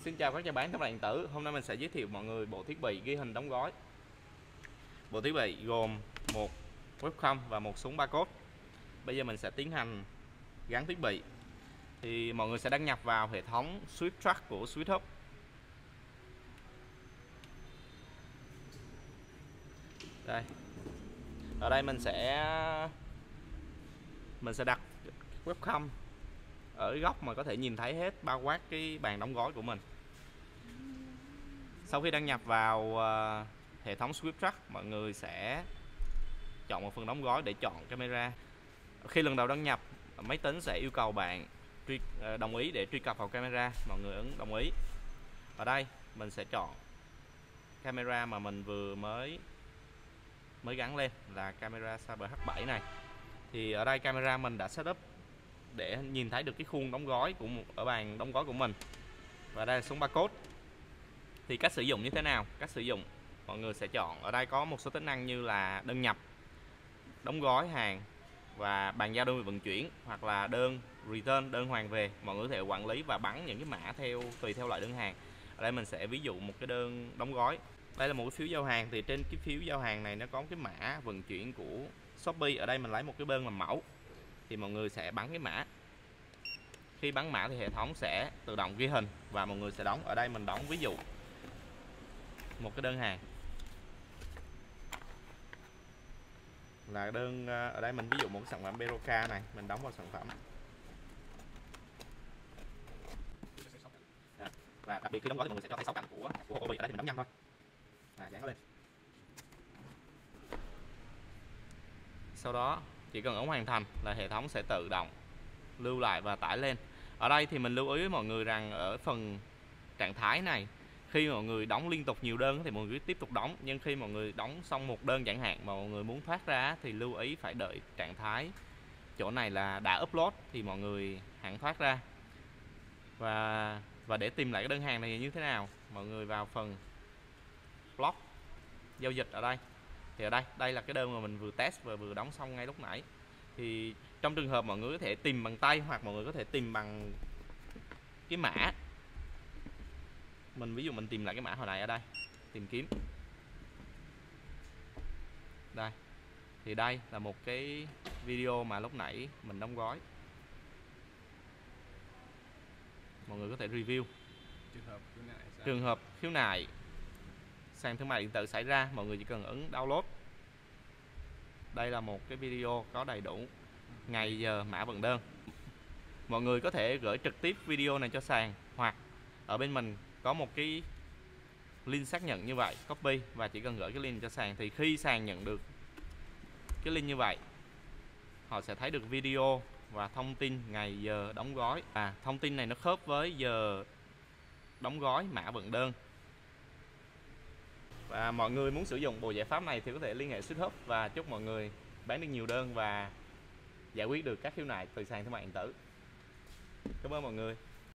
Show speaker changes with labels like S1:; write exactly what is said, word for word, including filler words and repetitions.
S1: Xin chào các nhà bán thương mại điện tử. Hôm nay mình sẽ giới thiệu mọi người bộ thiết bị ghi hình đóng gói. Bộ thiết bị gồm một webcam và một súng barcode. Bây giờ mình sẽ tiến hành gắn thiết bị. Thì mọi người sẽ đăng nhập vào hệ thống SwiftTrack của SwiftHub. Đây. Ở đây mình sẽ mình sẽ đặt webcam ở góc mà có thể nhìn thấy hết bao quát cái bàn đóng gói của mình. Sau khi đăng nhập vào uh, hệ thống SwiftTrack, mọi người sẽ chọn một phần đóng gói để chọn camera. Khi lần đầu đăng nhập, máy tính sẽ yêu cầu bạn truy, uh, đồng ý để truy cập vào camera. Mọi người ấn đồng ý. Ở đây mình sẽ chọn camera mà mình vừa mới mới gắn lên là camera Saber H bảy này. Thì ở đây camera mình đã setup để nhìn thấy được cái khuôn đóng gói của ở bàn đóng gói của mình. Và đây là súng barcode. Thì cách sử dụng như thế nào? Cách sử dụng mọi người sẽ chọn ở đây có một số tính năng như là đơn nhập, đóng gói hàng và bàn giao đơn vị vận chuyển, hoặc là đơn return, đơn hoàn về. Mọi người có thể quản lý và bắn những cái mã theo tùy theo loại đơn hàng. Ở đây mình sẽ ví dụ một cái đơn đóng gói. Đây là một cái phiếu giao hàng, thì trên cái phiếu giao hàng này nó có cái mã vận chuyển của Shopee. Ở đây mình lấy một cái đơn làm mẫu, thì mọi người sẽ bắn cái mã. Khi bắn mã thì hệ thống sẽ tự động ghi hình và mọi người sẽ đóng. Ở đây mình đóng ví dụ một cái đơn hàng là đơn, ở đây mình ví dụ một cái sản phẩm Beroca này, mình đóng vào sản phẩm. Và đặc biệt khi đóng gói thì mọi người sẽ cho thấy sáu cạnh của của ô bì. Ở đây thì mình đóng nhanh thôi, à, dán nó lên. Sau đó chỉ cần ấn hoàn thành là hệ thống sẽ tự động lưu lại và tải lên. Ở đây thì mình lưu ý với mọi người rằng ở phần trạng thái này, khi mọi người đóng liên tục nhiều đơn thì mọi người tiếp tục đóng, nhưng khi mọi người đóng xong một đơn chẳng hạn mà mọi người muốn thoát ra thì lưu ý phải đợi trạng thái chỗ này là đã upload thì mọi người hẳn thoát ra. Và và để tìm lại cái đơn hàng này như thế nào, mọi người vào phần blog giao dịch. Ở đây thì ở đây đây là cái đơn mà mình vừa test và vừa đóng xong ngay lúc nãy. Thì trong trường hợp mọi người có thể tìm bằng tay hoặc mọi người có thể tìm bằng cái mã. Mình ví dụ mình tìm lại cái mã hồi nãy, ở đây tìm kiếm đây, thì đây là một cái video mà lúc nãy mình đóng gói. Mọi người có thể review
S2: trường hợp khiếu nại
S1: trường hợp khiếu nại sàn thương mại điện tử xảy ra, mọi người chỉ cần ấn download. Đây là một cái video có đầy đủ ngày giờ mã vận đơn. Mọi người có thể gửi trực tiếp video này cho sàn, hoặc ở bên mình có một cái link xác nhận như vậy, copy và chỉ cần gửi cái link cho sàn, thì khi sàn nhận được cái link như vậy, họ sẽ thấy được video và thông tin ngày giờ đóng gói. À, thông tin này nó khớp với giờ đóng gói, mã vận đơn. Và mọi người muốn sử dụng bộ giải pháp này thì có thể liên hệ SwiftHub, và chúc mọi người bán được nhiều đơn và giải quyết được các khiếu nại từ sàn thương mại điện tử. Cảm ơn mọi người.